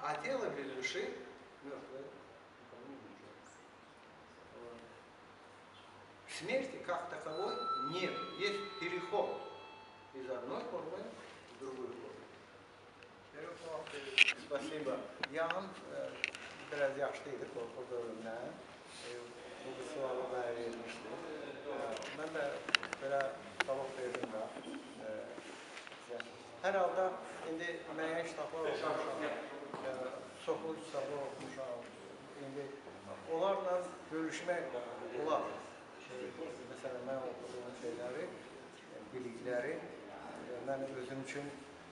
А тело без души мертвое. Смерти как таковой нет. Есть переход из одной формы в другую форму. Спасибо. Yan biraz yaşlıydı o bölümden. Bu sualı bana vermişti. Ben de böyle cavab verdim də. Hər halda indi müəyyən kitablar oxumuşam. Çoxlu kitablar oxumuşam. İndi onlarla görüşmək olar. Məsələn, mən oxuduğum şeyləri, bilikləri mən özüm üçün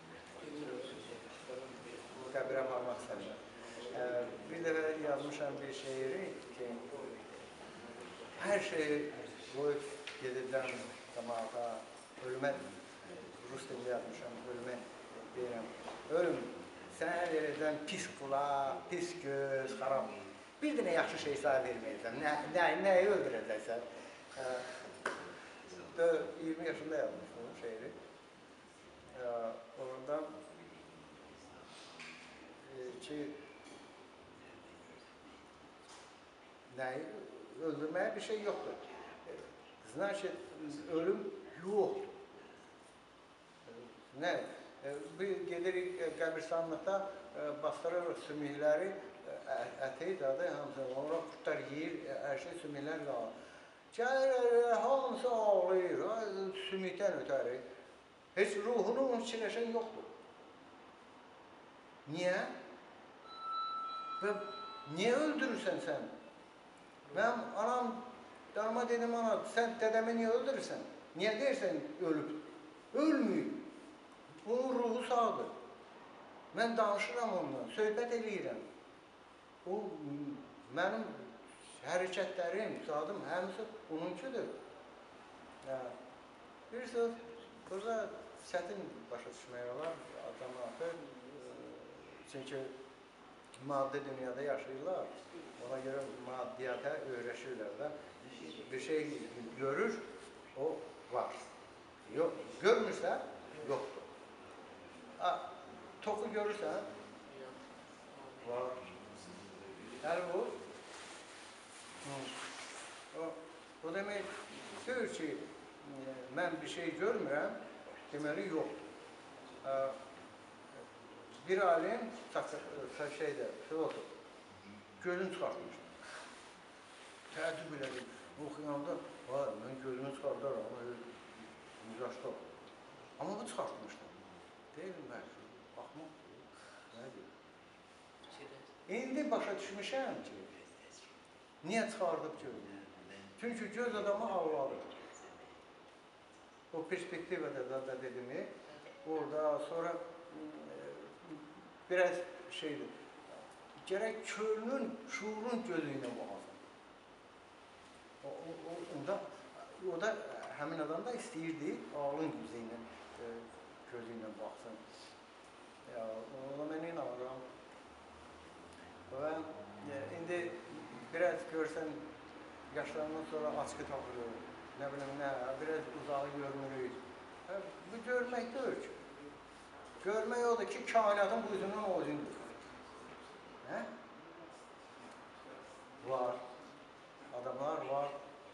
qəbirə aparmaq istəmirəm. Bir dəfə yazmışam bir şeiri ki, hər şeyi qoyub gedirəm cəmaata, ölümə, rus dilində yazmışam, ölümə deyirəm. Ölüm, sənə verirəm pis qulaq, pis göz, xarab. Bir dənə yaxşı şey sahə verməyəcəm. Nəyi öldürəcəksən? 20 yaşında yazmışdım bu şeiri. Oradan ki, nəyi öldürməyə bir şey yoxdur. Значит, ölüm yoxdur. Nə? Gedirik qəbirstanlıqda bastırırıq sümükləri, əti dadı, hamısı, onlara qurtlar yiyir, hər şey sümüklər qalır. Gəlir, hamısı ağlayır, sümükdən ötəri. Heç ruhunu unutçiləşən yoxdur. Niyə? Və niyə öldürürsən sən? Mənim anam, darıma dedim, ana, sən dədəmi niyə öldürürsən? Niyə deyirsən ölüb? Ölmüyüm. Onun ruhu sağdır. Mən danışıram ondan, söhbət eləyirəm. O, mənim hərəkətlərim, sadım, həmisi onunkidir. Bir söz, burada çətin başa düşmək olar, cəmaatı. Çünki maddi dünyada yaşayırlar. Ona görə maddiyyata öyrəşirlər də. Bir şey görür, o var. Görmürsə, yoxdur. Toku görürsən, var. Yəni bu, o demək deyir ki, mən bir şey görmürəm, deməli yoxdur. Bir alim, filosof, gözünü çıxartmışdı. Təəccüb elədim, oxuyanda, mən gözümü çıxardaram, müzəşdə olur. Amma bu çıxartmışdı. Deyildim mən, baxmaq, nə deyil? İndi başa düşmüşəm ki, niyə çıxardıb gözünü? Çünki göz adamı ağladır. O perspektivədə də dedimi, orada sonra biraz şeydir, gərək körünün, şuurun gözü ilə baxasın. O da həmin adam da istəyirdi, ağlın gözü ilə baxsın. Ona mən inanıram. Və indi biraz görsən, yaşlarından sonra açqı tapılır, nə bilim nə, biraz uzağı görmürük. Bu görmək deyil ki. Görmək odur ki, kainatın bu üzündən o üzündür. Var, adamlar var,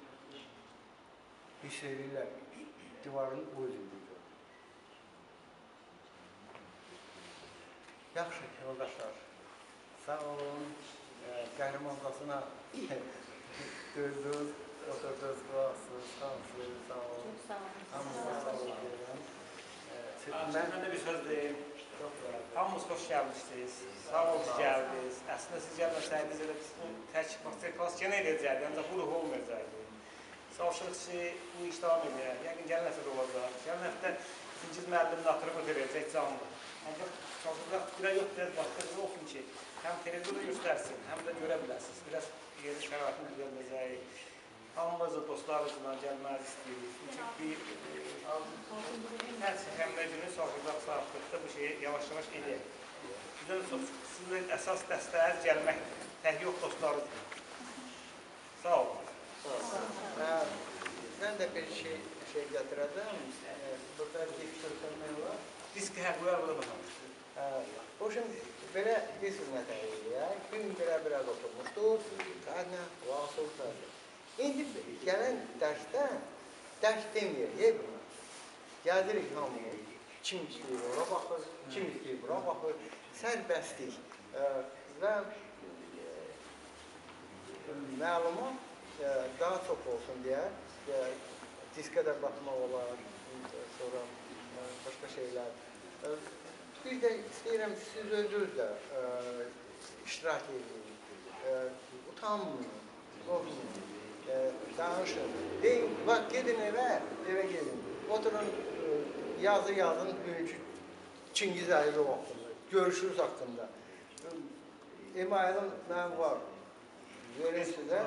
hiss edirlər, divarın o üzündür. Yaxşı, yoldaşlar, sağ olun, qəhrəmanzasına dözdünüz, oturdunuz, qulaqsınız, hamısınız, sağ olun. Hamısına sağ olun deyirəm. Mən də bir söz deyim. Hamınız xoş gəlmişsiniz, sağ olun ki, gəldiniz. Əslində siz gəlməsəydiniz, elə tək masterclass yenə eləyəcəkdi, ancaq bu ruh olmayacaqdı. Sağoluşluq ki, bu iş davam edək. Yəqin gələn həftə də olacaq. Gələn həftə ikinci müəllimini atırıb ötürəcək canlı. Ancaq çalışacaq, bir ay yox, biraz başqa bir olsun ki, həm televizorda göstərsin, həm də görə biləsiniz. Biraz yeri şəraitini görməyəcək. Hamımızı dostlarımızla gəlməz istəyirik. Çünki hər həmlə günü sorğulaq saatlıqda bu şeyi yavaş-yavaş edək. Sizin əsas dəstəniz gəlməkdir. Tək yox dostlarınızdır. Sağ olun. Ben de bir şey getireceğim. Burada disk söyleme var. Diski her koyar burada bakalım. O şimdi belə bir xidmət əyildi ya. Gün belə oturmuşduq, qadına, vasıl qadına. İndi gələn dərs deməyək, buna. Gəlirik hamı, kim istəyir ora baxır, kim istəyir bura baxır, sərbəstlik və məlumat daha çox olsun deyə diskə də baxmaq olar, sonra başqa şeylər. Bir də istəyirəm, siz özünüz də iştirak edin, utanmayın, qorxmayın, danışın. Deyin, bax, gedin evə gedin. Oturun, yazın bugünkü Çingiz Əlilov haqqında, görüşürüz haqqında. E-mailım mənim var, verin sizə.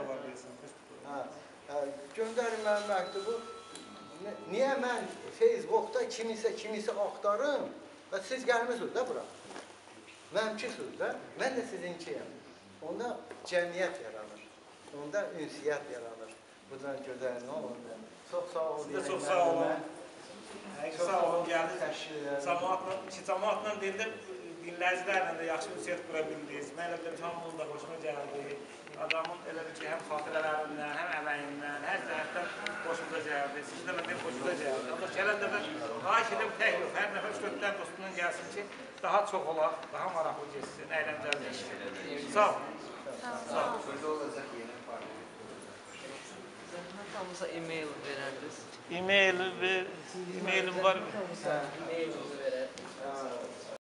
Göndərin mənim məktubu. Niyə mən Facebookda kimisə axtarım? Siz gəlmişsiniz də bura. Mənimkisiniz də, mən də sizinkiyəm. Onda cəmiyyət yaranır, onda ünsiyyət yaranır. Bu da gözəl, nə olur? Çox sağ olun. Siz də çox sağ olun. Sağ olun, gəldiniz. Cəmaatla dildə dinləyicilərlə də yaxşı ünsiyyət qura bildiniz. Mən elə biləm, hamının da xoşuma gəldi. Adamın elə ki, həm xatirələrindən, həm əməyindən, hər cəhətdən xoşumuza gəldi. Siz də məndən xoşumuza gəldi. Ancaq gələn dəfə xahiş edəm, tək yox, hər nəfər 3-4 dostundan gəlsin ki, daha çox olar, daha maraqlı geçsin, əyləncəli geçsin. Sağ olun. Sağ olun. Burada olacaq yeni parti. Hamıza e-mail verərdiniz. E-mailim var mı? E-mailinizi verər.